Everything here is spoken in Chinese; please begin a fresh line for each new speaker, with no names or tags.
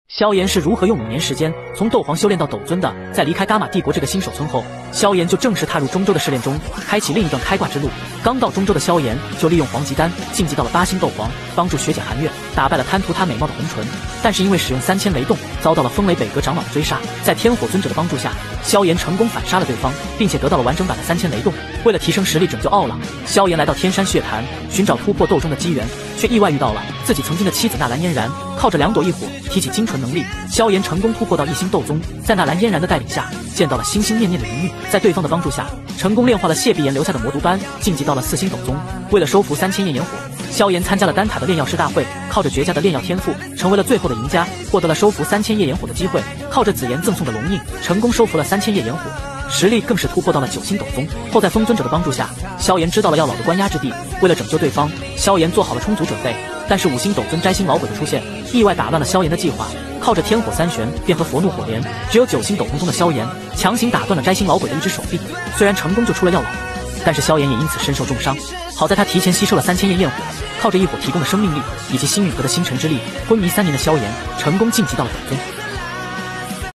萧炎是如何用5年时间从斗皇修炼到斗尊的？在离开伽马帝国这个新手村后，萧炎就正式踏入中州的试炼中，开启另一段开挂之路。刚到中州的萧炎就利用黄极丹晋级到了8星斗皇，帮助学姐寒月打败了贪图她美貌的红唇。但是因为使用3000雷动，遭到了风雷北阁长老的追杀。在天火尊者的帮助下，萧炎成功反杀了对方，并且得到了完整版的3000雷动。为了提升实力拯救奥朗，萧炎来到天山血潭寻找突破斗宗的机缘，却意外遇到了自己曾经的妻子纳兰嫣然。靠着2朵异火提起精纯能力，萧炎成功突破到1星斗宗。在纳兰嫣然的带领下，见到了心心念念的云玉，在对方的帮助下，成功炼化了谢碧炎留下的魔毒斑，晋级到了4星斗宗。为了收服3000焰炎火，萧炎参加了丹塔的炼药师大会，靠着绝佳的炼药天赋，成为了最后的赢家，获得了收服3000焰炎火的机会。靠着紫妍赠送的龙印，成功收服了3000焰炎火，实力更是突破到了9星斗宗。后在风尊者的帮助下，萧炎知道了药老的关押之地，为了拯救对方，萧炎做好了充足准备。但是5星斗尊摘星老鬼的出现，意外打乱了萧炎的计划。靠着天火3玄便和佛怒火莲，只有9星斗宗中的萧炎强行打断了摘星老鬼的一只手臂。虽然成功救出了药老，但是萧炎也因此身受重伤。好在他提前吸收了3000焰焰火，靠着异火提供的生命力以及星陨阁的星辰之力，昏迷3年的萧炎成功晋级到了斗尊。